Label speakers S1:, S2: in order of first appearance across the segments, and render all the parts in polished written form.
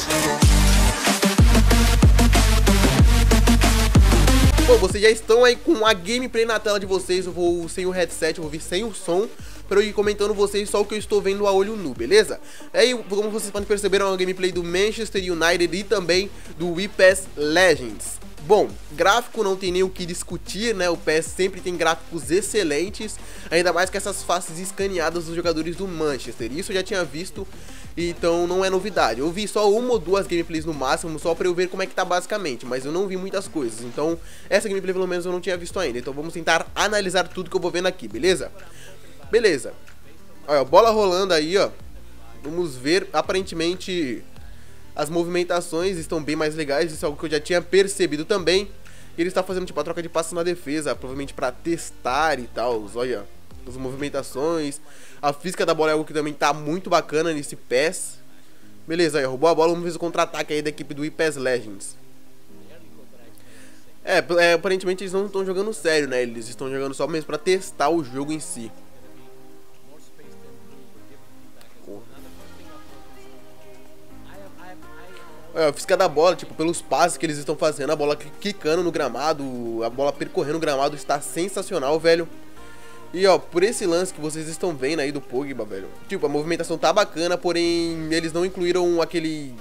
S1: Bom, vocês já estão aí com a gameplay na tela de vocês. Eu vou sem o headset, eu vou vir sem o som, para eu ir comentando vocês só o que eu estou vendo a olho nu, beleza? Aí, como vocês podem perceber, é uma gameplay do Manchester United e também do PES Legends. Bom, gráfico não tem nem o que discutir, né? O PES sempre tem gráficos excelentes, ainda mais com essas faces escaneadas dos jogadores do Manchester. Isso eu já tinha visto, então não é novidade. Eu vi só uma ou duas gameplays no máximo, só pra eu ver como é que tá basicamente, mas eu não vi muitas coisas. Então, essa gameplay pelo menos eu não tinha visto ainda. Então vamos tentar analisar tudo que eu vou vendo aqui, beleza? Beleza. Olha, bola rolando aí, ó. Vamos ver, aparentemente as movimentações estão bem mais legais, isso é algo que eu já tinha percebido também. Ele está fazendo tipo a troca de passes na defesa, provavelmente para testar e tal. Olha, as movimentações, a física da bola é algo que também tá muito bacana nesse PES. Beleza, aí roubou a bola, vamos ver o contra-ataque aí da equipe do PES Legends. Aparentemente eles não estão jogando sério, né? Eles estão jogando só mesmo para testar o jogo em si. A física da bola, tipo, pelos passes que eles estão fazendo, a bola quicando no gramado, a bola percorrendo o gramado está sensacional, velho. E ó, por esse lance que vocês estão vendo aí do Pogba, velho, tipo, a movimentação tá bacana, porém eles não incluíram aquele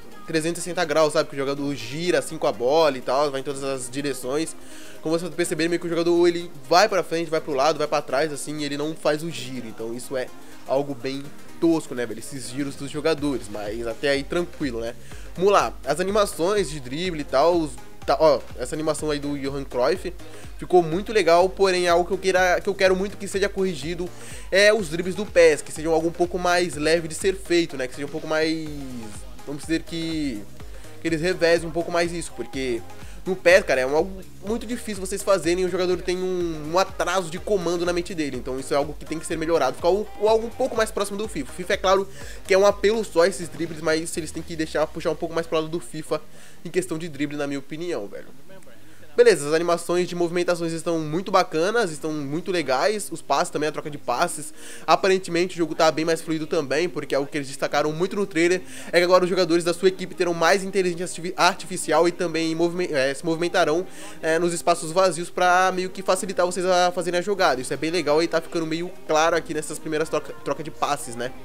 S1: 360 graus, sabe, que o jogador gira assim com a bola e tal, vai em todas as direções. Como vocês perceberem, meio que o jogador ele vai pra frente, vai pro lado, vai pra trás, assim, e ele não faz o giro. Então isso é algo bem tosco, né, velho, esses giros dos jogadores, mas até aí tranquilo, né. Vamos lá, as animações de drible e tal, ó, essa animação aí do Johan Cruyff ficou muito legal, porém algo que eu quero muito que seja corrigido é os dribles do PES, que sejam algo um pouco mais leve de ser feito, né, que seja um pouco mais, vamos dizer que eles revezem um pouco mais isso, porque no PES, cara, é algo muito difícil vocês fazerem e o jogador tem um atraso de comando na mente dele. Então isso é algo que tem que ser melhorado, ficar algo um pouco mais próximo do FIFA. O FIFA é claro que é um apelo só esses dribles, mas eles têm que puxar um pouco mais pro lado do FIFA em questão de drible, na minha opinião, velho. Beleza, as animações de movimentações estão muito bacanas, estão muito legais, os passes também, a troca de passes. Aparentemente o jogo tá bem mais fluido também, porque é algo que eles destacaram muito no trailer, é que agora os jogadores da sua equipe terão mais inteligência artificial e também se movimentarão nos espaços vazios pra meio que facilitar vocês a fazerem a jogada. Isso é bem legal e tá ficando meio claro aqui nessas primeiras troca de passes, né?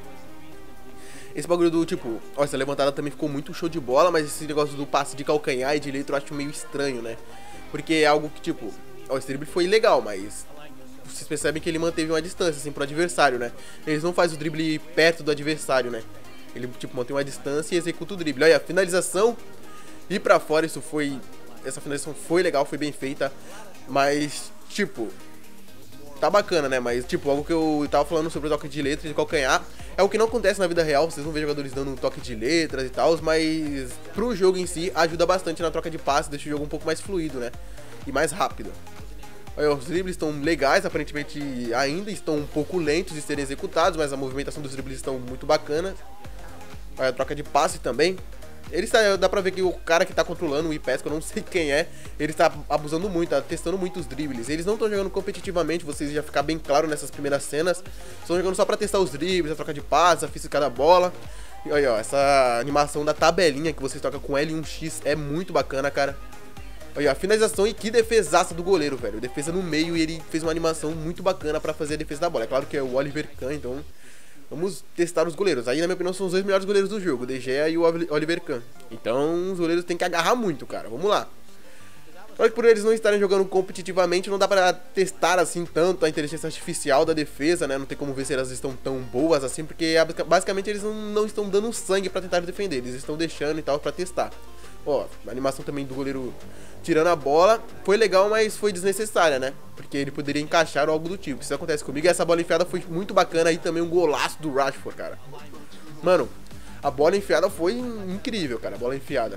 S1: Esse bagulho do tipo, ó, essa levantada também ficou muito show de bola, mas esse negócio do passe de calcanhar e de letra eu acho meio estranho, né? Porque é algo que, tipo, ó, esse drible foi legal, mas vocês percebem que ele manteve uma distância, assim, pro adversário, né? Eles não fazem o drible perto do adversário, né? Ele, tipo, mantém uma distância e executa o drible. Olha, a finalização e pra fora, essa finalização foi legal, foi bem feita, mas, tipo, tá bacana, né? Mas, tipo, algo que eu tava falando sobre o toque de letra e de calcanhar é o que não acontece na vida real. Vocês vão ver jogadores dando um toque de letras e tal, mas pro jogo em si ajuda bastante na troca de passes, deixa o jogo um pouco mais fluido, né? E mais rápido. Olha, os dribles estão legais, aparentemente ainda estão um pouco lentos de serem executados, mas a movimentação dos dribles estão muito bacana. Olha, a troca de passe também. Dá pra ver que o cara que tá controlando o PES, que eu não sei quem é, ele tá abusando muito, tá testando muito os dribles. Eles não estão jogando competitivamente, vocês já ficar bem claro nessas primeiras cenas. Estão jogando só pra testar os dribles, a troca de passes, a física da bola. E olha, ó, essa animação da tabelinha que vocês tocam com L1X é muito bacana, cara. Olha, a finalização e que defesaça do goleiro, velho. Defesa no meio e ele fez uma animação muito bacana pra fazer a defesa da bola. É claro que é o Oliver Kahn, então vamos testar os goleiros. Aí, na minha opinião, são os dois melhores goleiros do jogo, o De Gea e o Oliver Kahn. Então, os goleiros têm que agarrar muito, cara. Vamos lá. Só que por eles não estarem jogando competitivamente, não dá pra testar, assim, tanto a inteligência artificial da defesa, né? Não tem como ver se elas estão tão boas assim, porque basicamente eles não estão dando sangue pra tentar defender. Eles estão deixando e tal pra testar. Ó, a animação também do goleiro tirando a bola foi legal, mas foi desnecessária, né? Porque ele poderia encaixar ou algo do tipo. Isso acontece comigo. E essa bola enfiada foi muito bacana. Aí também um golaço do Rashford, cara. Mano, a bola enfiada foi incrível, cara. A bola enfiada.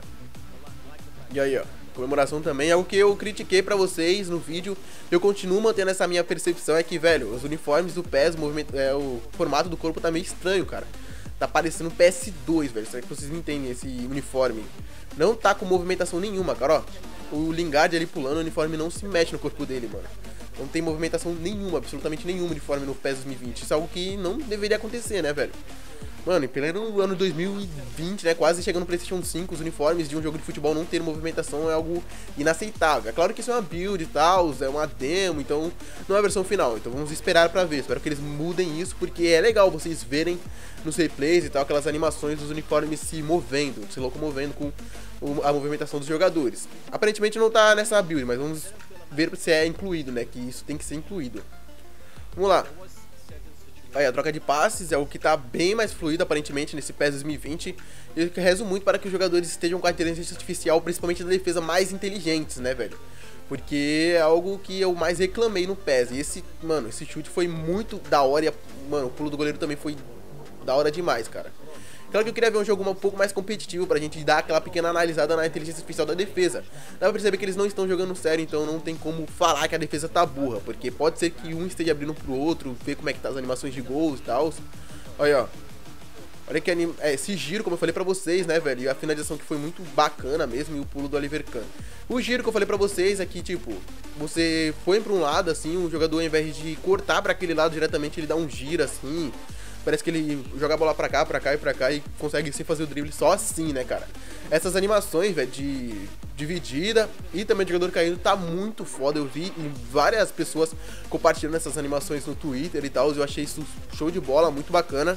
S1: E aí, ó, comemoração também. Algo que eu critiquei pra vocês no vídeo. Eu continuo mantendo essa minha percepção. É que, velho, os uniformes do PES, o formato do corpo tá meio estranho, cara. Tá parecendo PS2, velho. Será que vocês me entendem esse uniforme? Não tá com movimentação nenhuma, cara, ó. O Lingard ali pulando, o uniforme não se mexe no corpo dele, mano. Não tem movimentação nenhuma, absolutamente nenhuma uniforme no PES 2020. Isso é algo que não deveria acontecer, né, velho? Mano, em pleno ano 2020, né, quase chegando no PlayStation 5, os uniformes de um jogo de futebol não ter movimentação é algo inaceitável. É claro que isso é uma build e tal, é uma demo, então não é a versão final. Então vamos esperar pra ver, espero que eles mudem isso, porque é legal vocês verem nos replays e tal, aquelas animações dos uniformes se movendo, se locomovendo com a movimentação dos jogadores. Aparentemente não tá nessa build, mas vamos ver se é incluído, né, que isso tem que ser incluído. Vamos lá. Aí, a troca de passes é o que tá bem mais fluido aparentemente nesse PES 2020. E eu rezo muito para que os jogadores estejam com a inteligência artificial, principalmente da defesa, mais inteligentes, né, velho? Porque é algo que eu mais reclamei no PES. E esse chute foi muito da hora e, mano, o pulo do goleiro também foi da hora demais, cara. Claro que eu queria ver um jogo um pouco mais competitivo pra gente dar aquela pequena analisada na inteligência artificial da defesa. Dá pra perceber que eles não estão jogando sério, então não tem como falar que a defesa tá burra, porque pode ser que um esteja abrindo pro outro, ver como é que tá as animações de gols e tal. Olha, ó. Olha que esse giro, como eu falei pra vocês, né, velho, e a finalização que foi muito bacana mesmo, e o pulo do Oliver Kahn. O giro que eu falei pra vocês é que, tipo, você põe pra um lado, assim, o jogador ao invés de cortar pra aquele lado diretamente, ele dá um giro, assim. Parece que ele joga a bola pra cá e pra cá e consegue sim fazer o drible só assim, né, cara? Essas animações, velho, de dividida e também de jogador caindo tá muito foda. Eu vi várias pessoas compartilhando essas animações no Twitter e tal. Eu achei isso show de bola, muito bacana.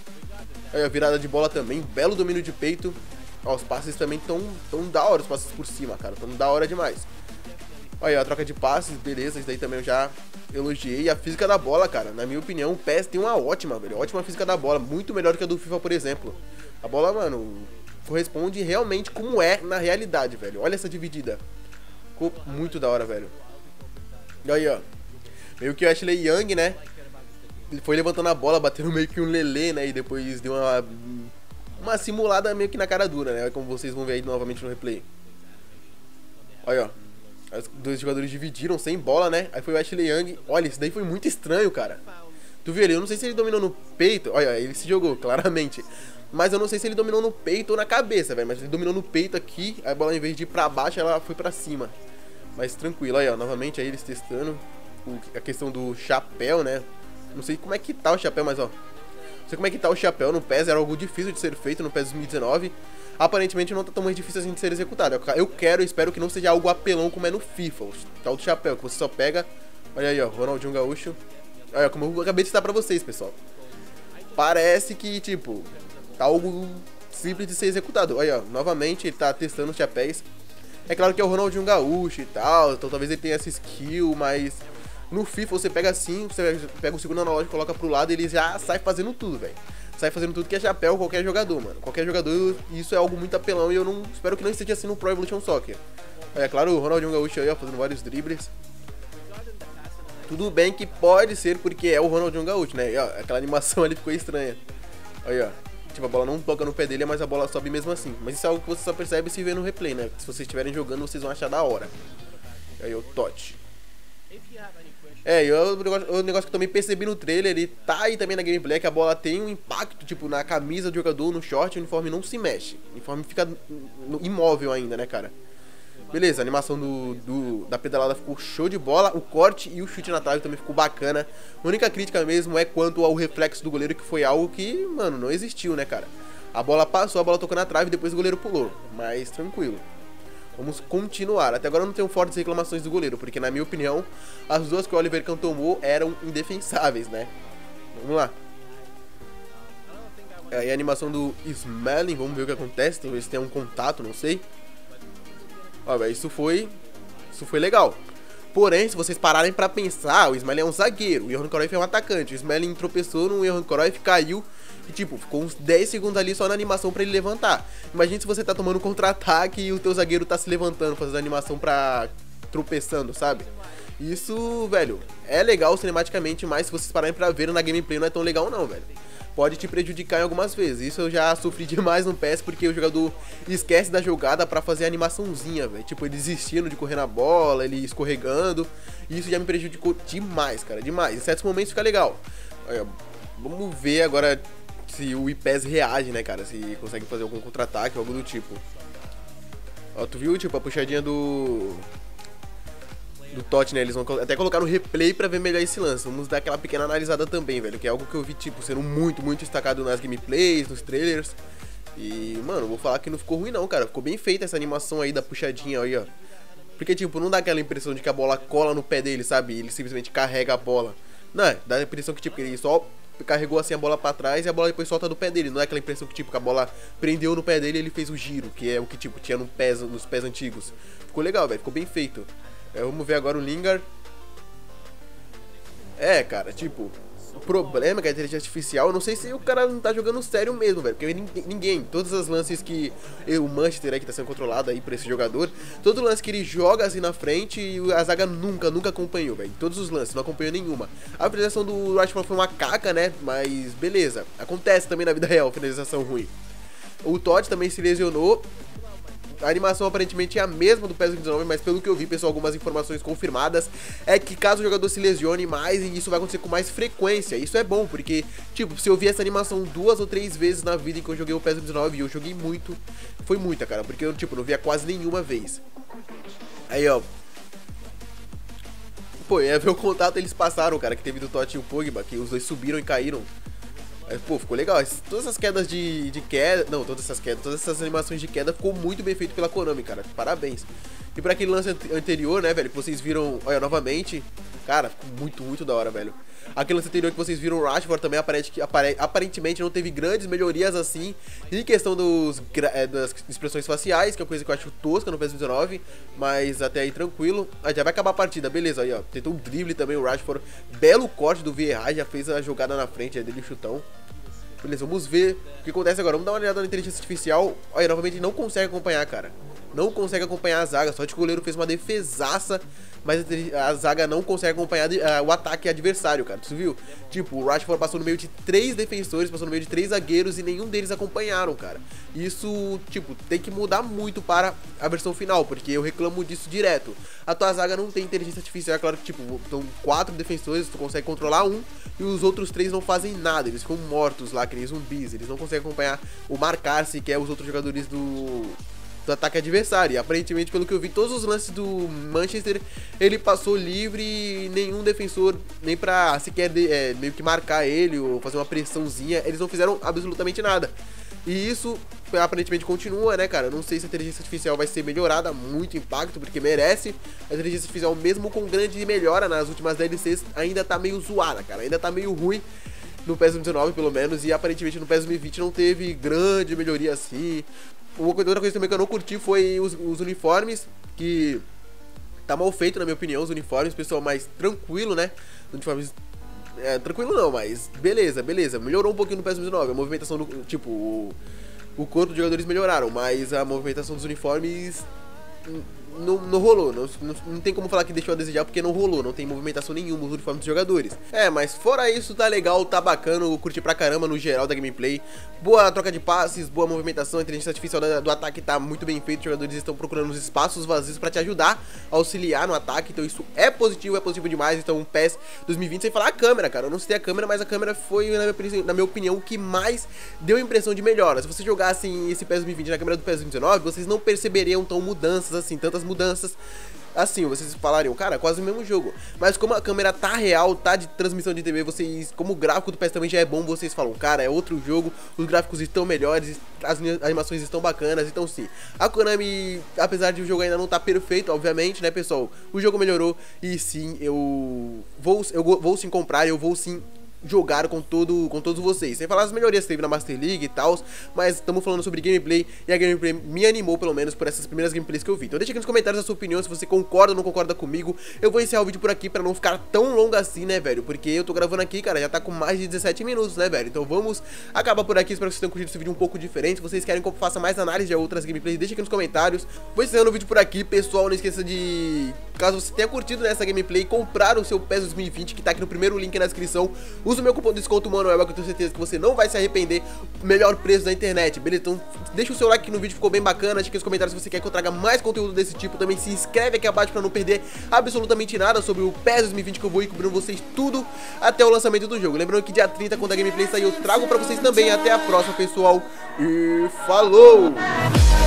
S1: Aí a virada de bola também, belo domínio de peito. Ó, os passes também tão da hora, os passes por cima, cara. Tão da hora demais. Olha, a troca de passes, beleza, isso daí também eu já elogiei. A física da bola, cara, na minha opinião, o PES tem uma ótima física da bola, muito melhor que a do FIFA, por exemplo. A bola, mano, corresponde realmente como é na realidade, velho. Olha essa dividida. Ficou muito da hora, velho. E aí, ó, meio que o Ashley Young, né, ele foi levantando a bola, batendo meio que um lelê, né, e depois deu uma simulada meio que na cara dura, né, como vocês vão ver aí novamente no replay. Olha, ó. Os dois jogadores dividiram sem bola, né? Aí foi o Ashley Young. Olha, isso daí foi muito estranho, cara. Tu viu ele? Eu não sei se ele dominou no peito. Olha, ele se jogou, claramente. Mas eu não sei se ele dominou no peito ou na cabeça, velho. Mas ele dominou no peito aqui. A bola, em vez de ir pra baixo, ela foi pra cima. Mas tranquilo. Aí, ó. Novamente aí eles testando a questão do chapéu, né? Não sei como é que tá o chapéu, mas ó. Não sei como é que tá o chapéu no PES. Era algo difícil de ser feito no PES 2019. Aparentemente não tá tão mais difícil assim de ser executado. Eu espero que não seja algo apelão como é no FIFA, o tal do chapéu, que você só pega. Olha aí, ó, Ronaldinho Gaúcho. Olha, como eu acabei de citar pra vocês, pessoal. Parece que, tipo, tá algo simples de ser executado. Olha, ó, novamente ele tá testando os chapéus. É claro que é o Ronaldinho Gaúcho e tal, então talvez ele tenha essa skill, mas no FIFA você pega assim, você pega o segundo analógico, coloca pro lado e ele já sai fazendo tudo, velho. Sai fazendo tudo que é chapéu qualquer jogador, mano. Qualquer jogador, isso é algo muito apelão e eu não espero que não esteja assim no Pro Evolution Soccer. É claro, o Ronaldinho Gaúcho aí, ó, fazendo vários dribles. Tudo bem que pode ser porque é o Ronaldinho Gaúcho, né? E, ó, aquela animação ali ficou estranha. Aí, ó. Tipo, a bola não toca no pé dele, mas a bola sobe mesmo assim. Mas isso é algo que você só percebe se vê no replay, né? Se vocês estiverem jogando, vocês vão achar da hora. Aí, o Totti. E o negócio que eu também percebi no trailer, ele tá aí também na gameplay, que a bola tem um impacto, tipo, na camisa do jogador, no short, o uniforme não se mexe. O uniforme fica imóvel ainda, né, cara? Beleza, a animação da pedalada ficou show de bola, o corte e o chute na trave também ficou bacana. A única crítica mesmo é quanto ao reflexo do goleiro, que foi algo que, mano, não existiu, né, cara? A bola passou, a bola tocou na trave e depois o goleiro pulou, mas tranquilo. Vamos continuar. Até agora eu não tenho fortes reclamações do goleiro, porque na minha opinião, as duas que o Oliver Kahn tomou eram indefensáveis, né? Vamos lá. Aí a animação do Smalling, vamos ver o que acontece, talvez tenha um contato, não sei. Olha, isso foi legal. Porém, se vocês pararem pra pensar, o Smalling é um zagueiro, o Johan Cruyff é um atacante. O Smalling tropeçou no Johan Cruyff, caiu e, tipo, ficou uns 10 segundos ali só na animação pra ele levantar. Imagina se você tá tomando um contra-ataque e o teu zagueiro tá se levantando, fazendo animação pra tropeçando, sabe? Isso, velho, é legal cinematicamente, mas se vocês pararem pra ver na gameplay não é tão legal não, velho. Pode te prejudicar em algumas vezes. Isso eu já sofri demais no PES, porque o jogador esquece da jogada pra fazer a animaçãozinha, velho. Tipo, ele desistindo de correr na bola, ele escorregando. E isso já me prejudicou demais, cara, demais. Em certos momentos fica legal. Olha, vamos ver agora se o PES reage, né, cara. Se consegue fazer algum contra-ataque ou algo do tipo. Ó, tu viu, tipo, a puxadinha do Totti, né, eles vão até colocar no replay pra ver melhor esse lance. Vamos dar aquela pequena analisada também, velho, que é algo que eu vi, tipo, sendo muito destacado nas gameplays, nos trailers. E, mano, vou falar que não ficou ruim não, cara, ficou bem feita essa animação aí da puxadinha aí, ó. Porque, tipo, não dá aquela impressão de que a bola cola no pé dele, sabe? Ele simplesmente carrega a bola. Não, dá a impressão que, tipo, ele só carregou assim a bola pra trás e a bola depois solta do pé dele. Não é aquela impressão que, tipo, que a bola prendeu no pé dele e ele fez o giro, que é o que, tipo, tinha nos pés antigos. Ficou legal, velho, ficou bem feito. Vamos ver agora o Lingard. É, cara, tipo, o problema é que a inteligência artificial, eu não sei se o cara não tá jogando sério mesmo, velho. Porque ninguém, todas as lances que o Manchester aí, que tá sendo controlado aí por esse jogador, todo lance que ele joga assim na frente, e a zaga nunca acompanhou, velho. Todos os lances, não acompanhou nenhuma. A finalização do Rashford foi uma caca, né? Mas beleza, acontece também na vida real, finalização ruim. O Totti também se lesionou. A animação aparentemente é a mesma do PES 19, mas pelo que eu vi, pessoal, algumas informações confirmadas é que caso o jogador se lesione mais, e isso vai acontecer com mais frequência. Isso é bom, porque, tipo, se eu vi essa animação 2 ou 3 vezes na vida em que eu joguei o PES 19, e eu joguei muito, foi muita, cara, porque eu, tipo, não via quase nenhuma vez. Aí, ó. Pô, é ver o contato eles passaram, cara, que teve do Totti e o Pogba, que os dois subiram e caíram. Pô, ficou legal. Todas essas quedas de queda. Não, todas essas animações de queda ficou muito bem feito pela Konami, cara. Parabéns. E pra aquele lance anterior, né, velho, que vocês viram, olha, novamente. Cara, ficou muito da hora, velho. Aquele lance anterior que vocês viram o Rashford também aparentemente não teve grandes melhorias assim em questão das expressões faciais, que é uma coisa que eu acho tosca no PES 19, mas até aí tranquilo. Aí já vai acabar a partida, beleza, aí ó, tentou um drible também o Rashford, belo corte do Vieira, já fez a jogada na frente dele, chutão. Beleza, vamos ver o que acontece agora, vamos dar uma olhada na inteligência artificial. Olha, novamente não consegue acompanhar, cara. Não consegue acompanhar a zaga, só que o goleiro fez uma defesaça, mas a zaga não consegue acompanhar o ataque adversário, cara. Tu viu? Tipo, o Rashford passou no meio de 3 defensores, passou no meio de 3 zagueiros e nenhum deles acompanharam, cara. Isso, tipo, tem que mudar muito para a versão final, porque eu reclamo disso direto. A tua zaga não tem inteligência artificial, é claro que, tipo, são 4 defensores, tu consegue controlar um, e os outros 3 não fazem nada, eles ficam mortos lá, que nem zumbis, eles não conseguem acompanhar o marcar-se, que é os outros jogadores do ataque adversário. E aparentemente, pelo que eu vi, todos os lances do Manchester, ele passou livre e nenhum defensor, nem pra sequer meio que marcar ele ou fazer uma pressãozinha, eles não fizeram absolutamente nada. E isso aparentemente continua, né, cara? Não sei se a inteligência artificial vai ser melhorada, muito impacto, porque merece. A inteligência artificial, mesmo com grande melhora nas últimas DLCs, ainda tá meio zoada, cara, ainda tá meio ruim no PES 19 pelo menos, e aparentemente no PES 2020 não teve grande melhoria assim. Outra coisa também que eu não curti foi os uniformes, que tá mal feito na minha opinião, os uniformes, pessoal, mais tranquilo, né? Os uniformes, tranquilo não, mas beleza, melhorou um pouquinho no PES 19, a movimentação do, tipo, o corpo dos jogadores melhoraram, mas a movimentação dos uniformes não rolou, não tem como falar que deixou a desejar, porque não rolou, não tem movimentação nenhuma nos uniformes dos jogadores. Mas fora isso, tá legal, tá bacana, eu curti pra caramba no geral da gameplay. Boa troca de passes, boa movimentação, a inteligência artificial do ataque tá muito bem feito, os jogadores estão procurando os espaços vazios pra te ajudar a auxiliar no ataque, então isso é positivo demais. Então um PES 2020, sem falar a câmera, cara, eu não citei a câmera, mas a câmera foi, na minha opinião, o que mais deu a impressão de melhora. Se você jogassem esse PES 2020 na câmera do PES 2019, vocês não perceberiam tantas mudanças assim, vocês falariam, cara, quase o mesmo jogo. Mas como a câmera tá real, tá de transmissão de TV, vocês, como o gráfico do PES também já é bom, vocês falam, cara, é outro jogo, os gráficos estão melhores, as animações estão bacanas, então sim. A Konami, apesar de o jogo ainda não tá perfeito, obviamente, né, pessoal, o jogo melhorou e sim, eu vou sim comprar, eu vou sim jogar com todos vocês, sem falar as melhorias que teve na Master League e tal, mas estamos falando sobre gameplay, e a gameplay me animou pelo menos por essas primeiras gameplays que eu vi. Então deixa aqui nos comentários a sua opinião, se você concorda ou não concorda comigo. Eu vou encerrar o vídeo por aqui pra não ficar tão longo assim, né, velho, porque eu tô gravando aqui, cara, já tá com mais de 17 minutos, né, velho, então vamos acabar por aqui. Espero que vocês tenham curtido esse vídeo um pouco diferente. Se vocês querem que eu faça mais análise de outras gameplays, deixa aqui nos comentários. Vou encerrando o vídeo por aqui, pessoal, não esqueça de, caso você tenha curtido nessa gameplay, comprar o seu PES 2020, que tá aqui no primeiro link na descrição. Usa o meu cupom de desconto Manuel, que eu tenho certeza que você não vai se arrepender. Melhor preço da internet, beleza? Então deixa o seu like aqui no vídeo, ficou bem bacana. Deixa aqui nos comentários se você quer que eu traga mais conteúdo desse tipo. Também se inscreve aqui abaixo pra não perder absolutamente nada sobre o PES 2020, que eu vou ir cobrindo vocês tudo até o lançamento do jogo. Lembrando que dia 30, quando a gameplay sair, eu trago pra vocês também. Até a próxima, pessoal, e falou!